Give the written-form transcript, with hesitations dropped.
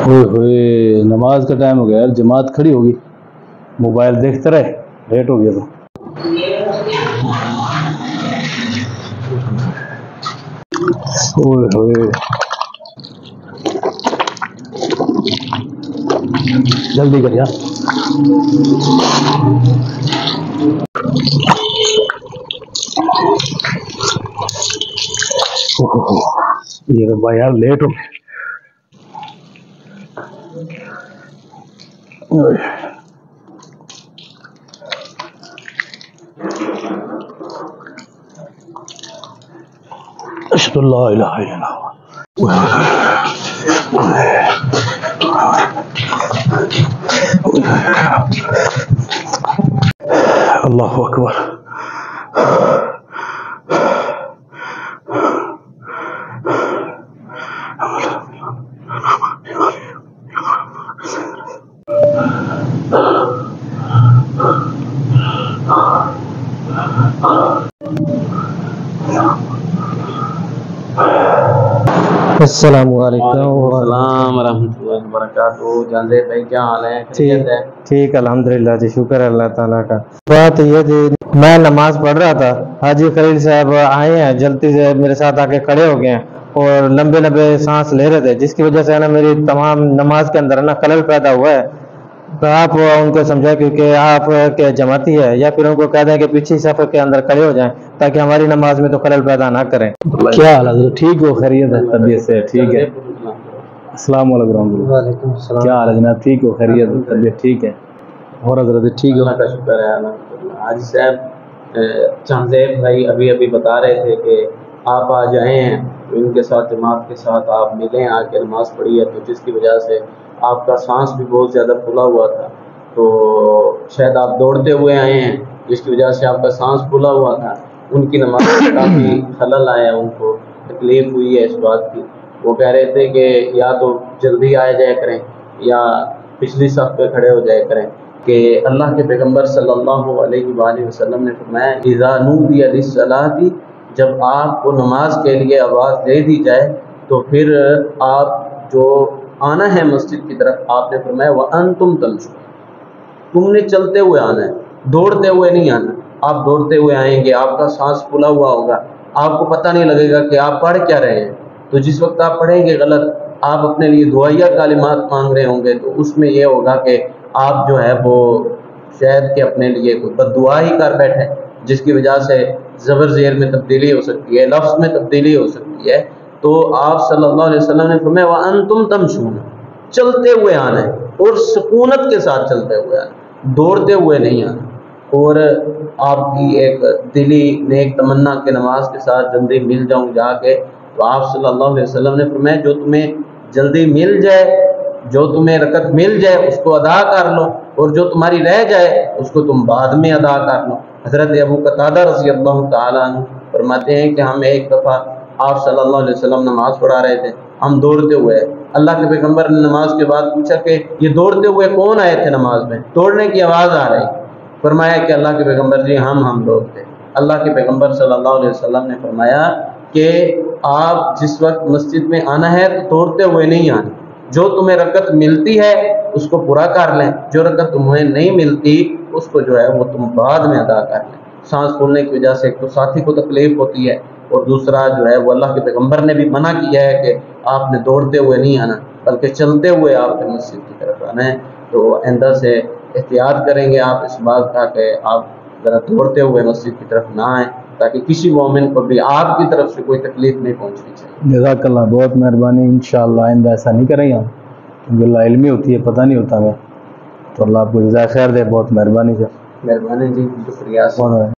ہوئے ہوئے نماز کا ٹائم ہو گیا یار، جماعت کھڑی ہوگی، موبائل دیکھتے رہے، لیٹ ہو گیا تو ہوئے ہوئے جلدی کر یار۔ یہ تو بھائی یار لیٹ ہو گئے۔ اشہد ان لا الہ الا اللہ، اللہ اکبر۔ السلام علیکم۔ السلام ورحمۃ اللہ وبرکاتہ۔ جاندے بھائی کیا حال ہے؟ خیریت ہے؟ ٹھیک الحمدللہ جی، شکر ہے اللہ تعالیٰ کا۔ بات یہ تھی، میں نماز پڑھ رہا تھا، حاجی خلیل صاحب آئے ہیں، جلدی سے میرے ساتھ آ کے کھڑے ہو گئے ہیں اور لمبے لمبے سانس لے رہے تھے، جس کی وجہ سے نا میری تمام نماز کے اندر نا خلل پیدا ہوا ہے۔ تو آپ ان کو سمجھائیں کیونکہ آپ کے جماعتی ہے، یا پھر ان کو کہہ دیں کہ پیچھے صف کے اندر کھڑے ہو جائیں تاکہ ہماری نماز میں تو خلل پیدا نہ کریں۔ کیا حال ہے؟ ٹھیک ہو؟ خیریت ہے؟ طبیعت سے ٹھیک ہے؟ السلام علیکم ورحمۃ اللہ۔ وعلیکم السلام۔ کیا حال ہے جناب؟ ٹھیک ہو؟ خیریت؟ طبیعت ٹھیک ہے؟ اور حضرت ٹھیک ہو؟ اللہ کا شکر ہے الحمدللہ۔ حاجی صاحب چاندیب بھائی ابھی بتا رہے تھے کہ آپ آج آئے ہیں، ان کے ساتھ جماعت کے ساتھ آپ ملیں، آ کے نماز پڑھی ہے، تو جس کی وجہ سے آپ کا سانس بھی بہت زیادہ پھولا ہوا تھا، تو شاید آپ دوڑتے ہوئے آئے ہیں جس کی وجہ سے آپ کا سانس پھولا ہوا تھا۔ ان کی نماز میں کافی خلل آیا، ان کو تکلیف ہوئی ہے اس بات کی۔ وہ کہہ رہے تھے کہ یا تو جلدی آ جائے کریں یا پچھلی صف پہ کھڑے ہو جائے کریں، کہ اللہ کے پیغمبر صلی اللہ علیہ وآلہ وسلم نے فرمایا اذا نودی للصلاۃ، جب آپ کو نماز کے لیے آواز دے دی جائے تو پھر آپ جو آنا ہے مسجد کی طرف، آپ نے فرمایا وانتم تمشون، تم نے چلتے ہوئے آنا ہے، دوڑتے ہوئے نہیں آنا۔ آپ دوڑتے ہوئے آئیں گے، آپ کا سانس پھولا ہوا ہوگا، آپ کو پتہ نہیں لگے گا کہ آپ پڑھ کیا رہے ہیں۔ تو جس وقت آپ پڑھیں گے غلط، آپ اپنے لیے دعائیہ کلمات مانگ رہے ہوں گے، تو اس میں یہ ہوگا کہ آپ جو ہے وہ شاید کہ اپنے لیے کوئی بد دعا ہی کر بیٹھے، جس کی وجہ سے زبر زیر میں تبدیلی ہو سکتی ہے، لفظ میں تبدیلی ہو سکتی ہے۔ تو آپ صلی اللہ علیہ وسلم نے فرمایا وانتم تمشون، چلتے ہوئے آنا ہے اور سکونت کے ساتھ چلتے ہوئے آنا، دوڑتے ہوئے نہیں آنا۔ اور آپ کی ایک دلی نیک تمنا کے نماز کے ساتھ جلدی مل جاؤں جا کے، تو آپ صلی اللہ علیہ وسلم نے فرمایا جو تمہیں جلدی مل جائے، جو تمہیں رکعت مل جائے اس کو ادا کر لو، اور جو تمہاری رہ جائے اس کو تم بعد میں ادا کر لو۔ حضرت ابو قتادہ رضی اللہ تعالیٰ عنہ فرماتے ہیں کہ ہم ایک دفعہ آپ صلی اللہ علیہ وسلم نماز پڑھا رہے تھے، ہم دوڑتے ہوئے، اللہ کے پیغمبر نے نماز کے بعد پوچھا کہ یہ دوڑتے ہوئے کون آئے تھے نماز میں؟ دوڑنے کی آواز آ رہی۔ فرمایا کہ اللہ کے پیغمبر جی ہم لوگ تھے۔ اللہ کے پیغمبر صلی اللہ علیہ وسلم نے فرمایا کہ آپ جس وقت مسجد میں آنا ہے تو دوڑتے ہوئے نہیں آنا، جو تمہیں رکعت ملتی ہے اس کو پورا کر لیں، جو رکعت تمہیں نہیں ملتی اس کو جو ہے وہ تم بعد میں ادا کر لیں۔ سانس پھولنے کی وجہ سے ایک تو ساتھی کو تکلیف ہوتی ہے، اور دوسرا جو ہے وہ اللہ کے پیغمبر نے بھی منع کیا ہے کہ آپ نے دوڑتے ہوئے نہیں آنا، بلکہ چلتے ہوئے آپ نے مسجد کی طرف آنا ہے۔ تو آئندہ سے احتیاط کریں گے آپ اس بات کا کہ آپ ذرا دوڑتے ہوئے مسجد کی طرف نہ آئیں، تاکہ کسی مومن کو بھی آپ کی طرف سے کوئی تکلیف نہیں پہنچنی چاہیے۔ جزاک اللہ، بہت مہربانی، انشاءاللہ آئندہ ایسا نہیں کریں گے ہم، کیونکہ اللہ علمی ہوتی ہے، پتہ نہیں ہوتا ہمیں، تو اللہ آپ کو جزائے خیر دے، بہت مہربانی سے۔ مہربانی جی، شکریہ۔